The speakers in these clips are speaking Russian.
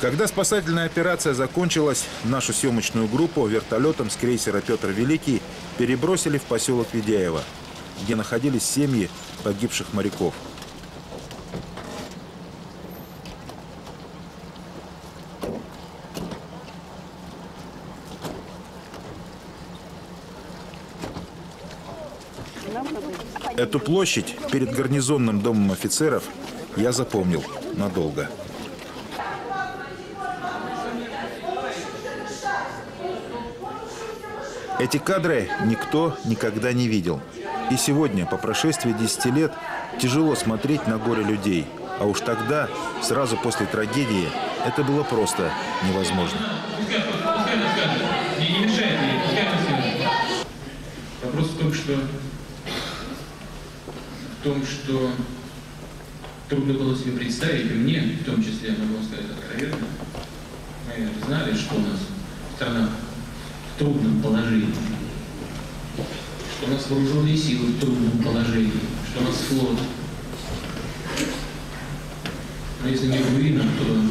Когда спасательная операция закончилась, нашу съемочную группу вертолетом с крейсера «Петр Великий» перебросили в поселок Ведяево, где находились семьи погибших моряков. Эту площадь перед гарнизонным домом офицеров я запомнил надолго. Эти кадры никто никогда не видел. И сегодня, по прошествии 10 лет, тяжело смотреть на горе людей. А уж тогда, сразу после трагедии, это было просто невозможно. Вопрос в том, что трудно было себе представить, и мне, в том числе, могу сказать откровенно, мы знали, что у нас страна в трудном положении, что у нас вооруженные силы в трудном положении, что у нас флот. Но если не военным,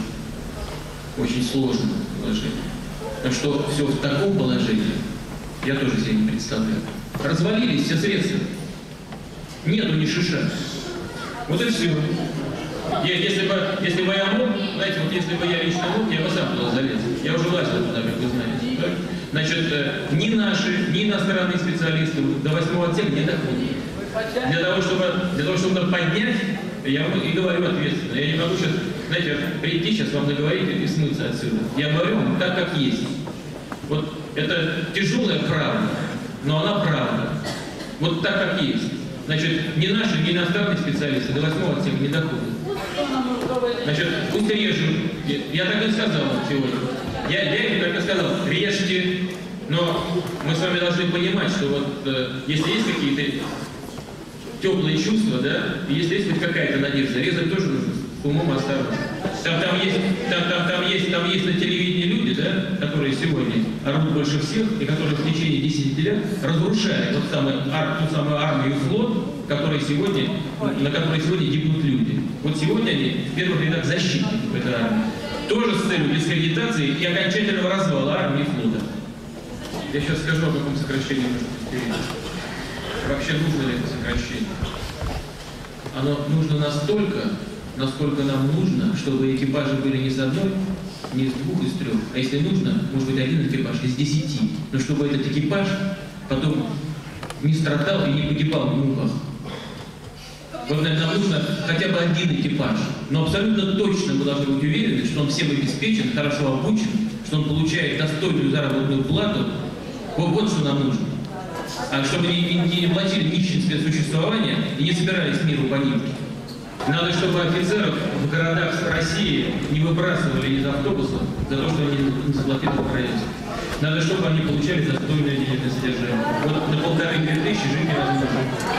то очень сложное положение. Но что все в таком положении, я тоже себе не представляю. Развалились все средства. Нету ни шиша. Вот и все. Если бы я мог, знаете, вот если бы я лично мог, я бы сам туда залез. Я уже лазил туда, как вы знаете. Так? Значит, ни наши, ни иностранные специалисты до 8-го отсека не доходят. Для того, чтобы поднять, я вам и говорю ответственно. Я не могу сейчас, знаете, прийти сейчас вам договорить и смыться отсюда. Я говорю вам так, как есть. Вот это тяжелая правда, но она правда. Вот так, как есть. Значит, ни наши, ни иностранные специалисты до 8-го отсека не доходят. Значит, пусть режут. Я так и сказал сегодня. Я им так и сказал, режьте. Но мы с вами должны понимать, что вот если есть какие-то теплые чувства, да, и если есть хоть какая-то надежда, резать тоже нужно с умом осторожно. Там есть на телевидении люди, да, которые сегодня орут больше всех, и которые в течение 10 лет разрушают ту самую армию и флот, на которой сегодня гибнут люди. Вот сегодня они в первых рядах защитников этой армии. Тоже с целью дискредитации и окончательного развала армии и флота. Я сейчас скажу, о каком сокращении нужно говорить. Вообще нужно ли это сокращение? Оно нужно настолько, насколько нам нужно, чтобы экипажи были не с одной, не из двух, из трех, а если нужно, может быть, один экипаж из 10, но чтобы этот экипаж потом не страдал и не погибал в муках. Вот нам нужно хотя бы один экипаж, но абсолютно точно мы должны быть уверены, что он всем обеспечен, хорошо обучен, что он получает достойную заработную плату. Вот что нам нужно. А чтобы не платили нищенское существование и не собирались миру погибнуть. Надо, чтобы офицеров в городах России не выбрасывали из автобусов за то, что они не заплатили за проезд. Надо, чтобы они получали достойное денежное содержание. Вот на 1500–2000 жить невозможно.